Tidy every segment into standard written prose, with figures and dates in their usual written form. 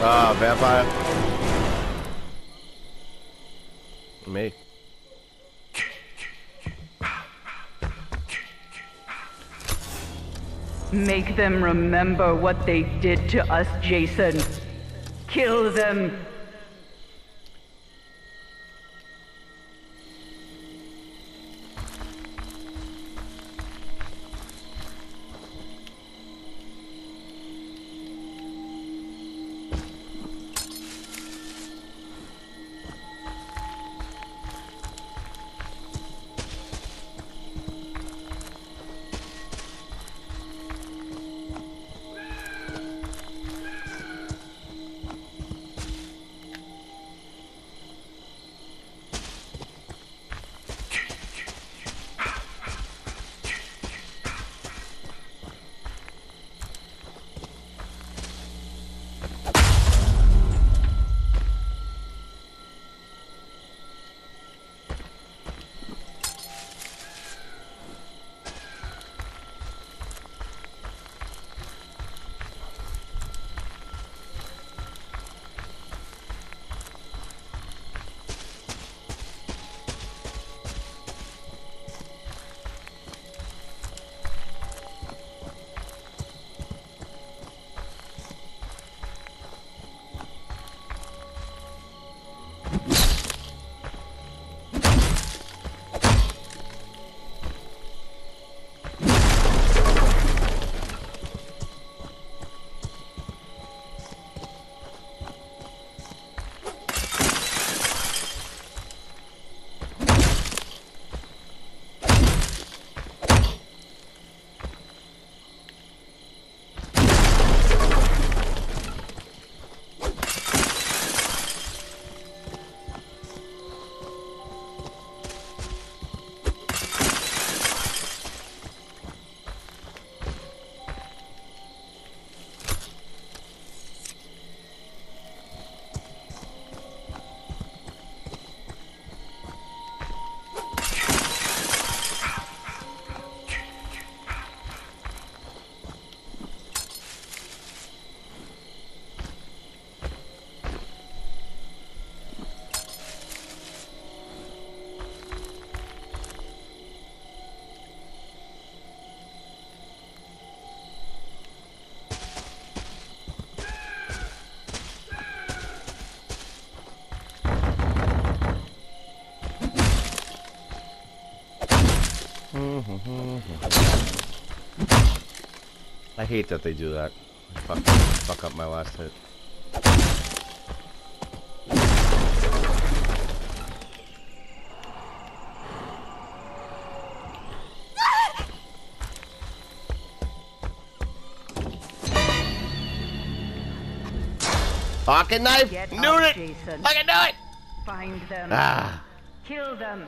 Ah, vampire. Me. Make them remember what they did to us, Jason. Kill them. I hate that they do that. Fuck up my last hit. Pocket knife! Get Knew up, it! Jason. I can do it! Find them. Ah. Kill them.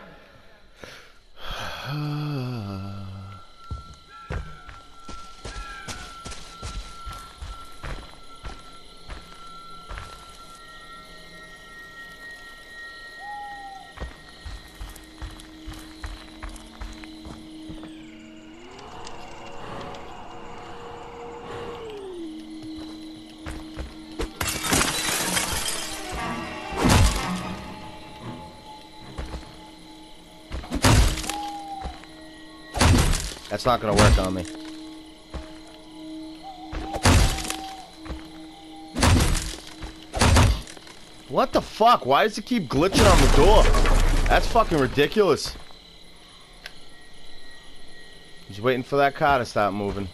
That's not gonna work on me. What the fuck? Why does it keep glitching on the door? That's fucking ridiculous. Just waiting for that car to stop moving.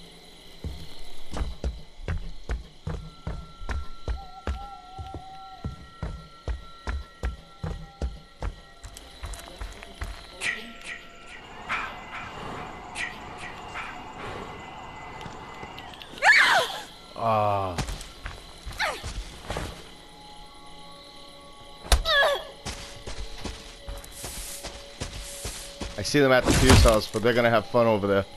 Ah. I see them at the fuse house, but they're gonna have fun over there.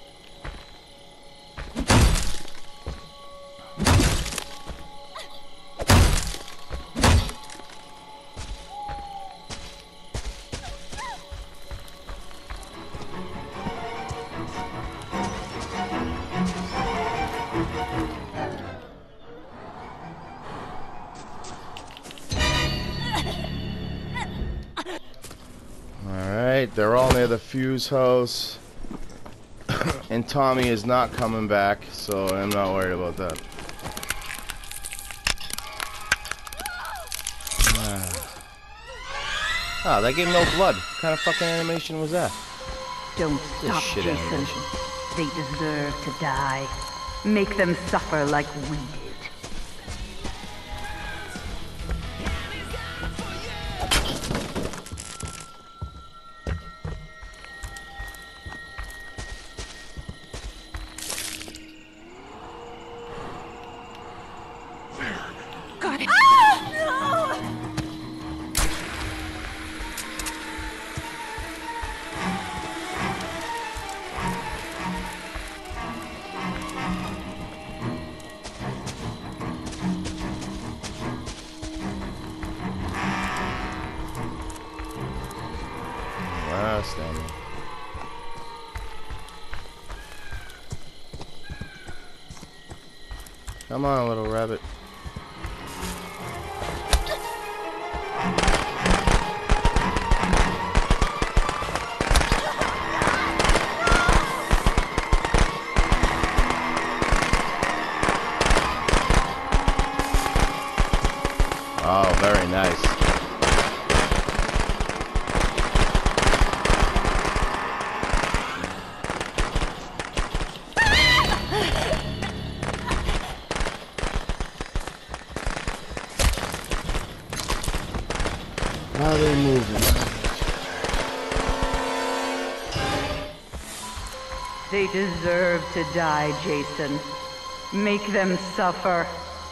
they're all near the fuse house. And Tommy is not coming back, so I'm not worried about that. Ah, that gave no blood. What kind of fucking animation was that? Don't stop, shit Jason. animation. They deserve to die. Make them suffer like we did. Got it. Last ammo. Come on, little rabbit. Oh, very nice. How are they moving? They deserve to die, Jason. Make them suffer.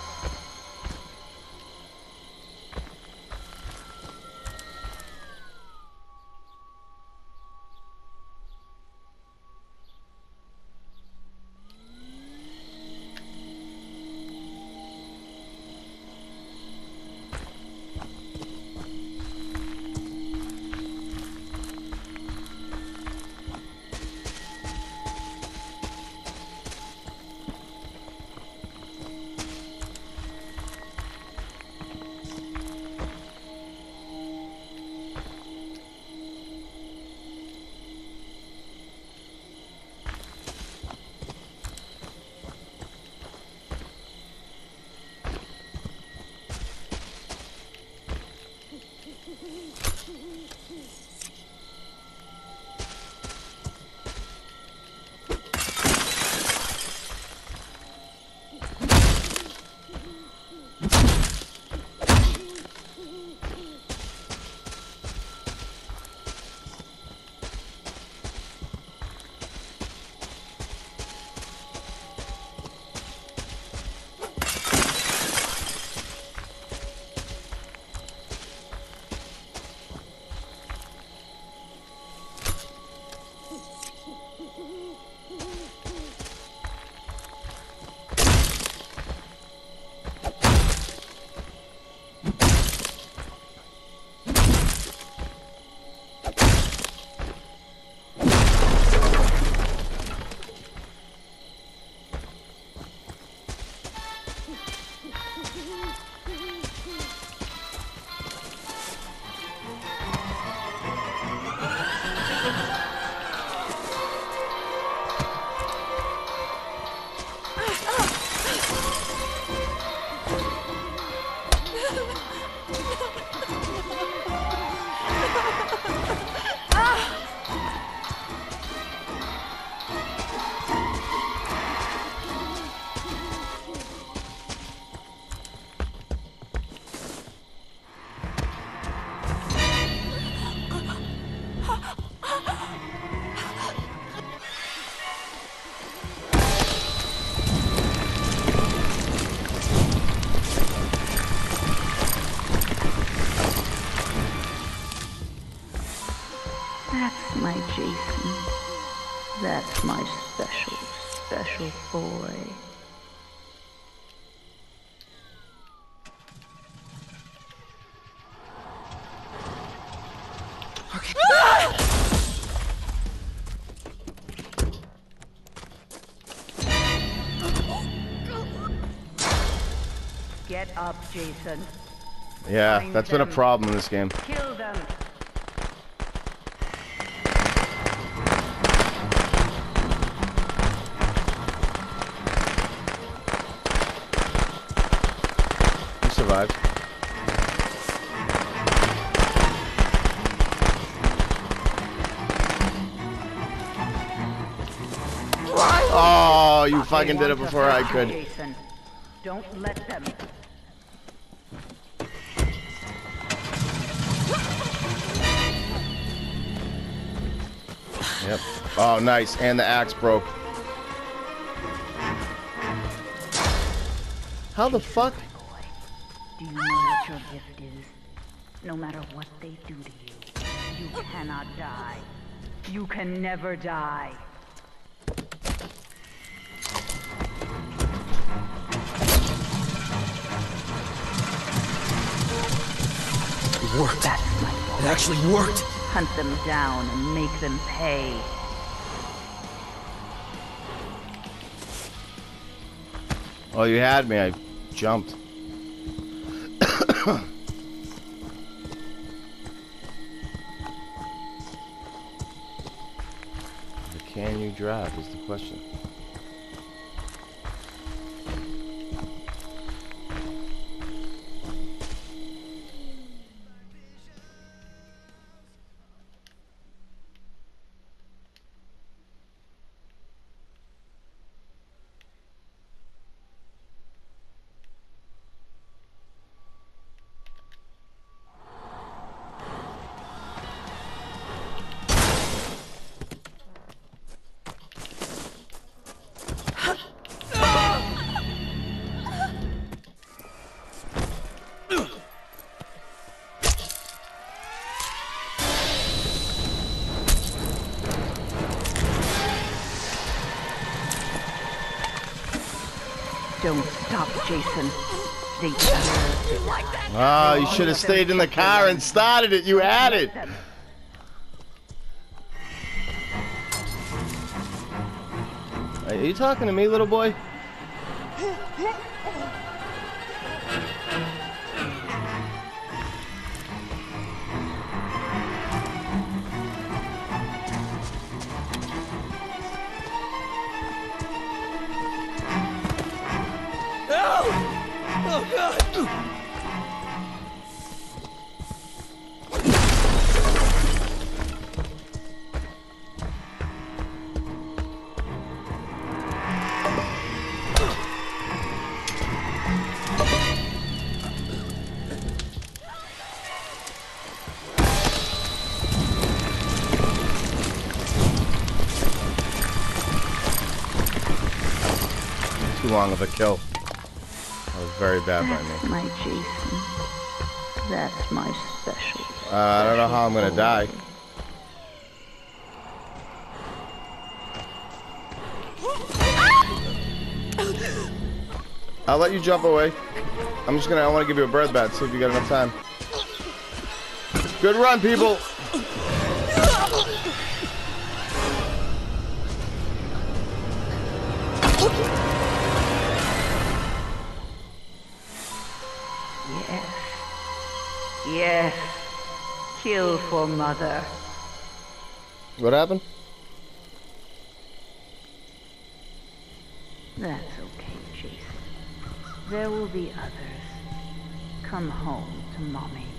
That's my Jason. That's my special, special boy. Okay. Get up, Jason. Yeah, Find that's been a them. problem in this game. Kill them. survived. Oh, you fucking did it before I could. Jason, don't let them. Yep. Oh, nice. And the axe broke. How the fuck? Do you know what your gift is? No matter what they do to you, you cannot die. You can never die. It worked. That's my fault. It actually worked. Hunt them down and make them pay. Oh, you had me. I jumped. Can you drive is the question. Don't stop, Jason. They deserve to die. Oh, you should have stayed in the car and started it. You had it. Are you talking to me, little boy? Oh God! Too long of a kill. That was very bad by That's me. my Jason. That's my special. I don't know how I'm gonna die. I'll let you jump away. I want to give you a breath bat, see if you got enough time. Good run, people! Yes. Yes. Kill for mother. What happened? That's okay, Jason. There will be others. Come home to mommy.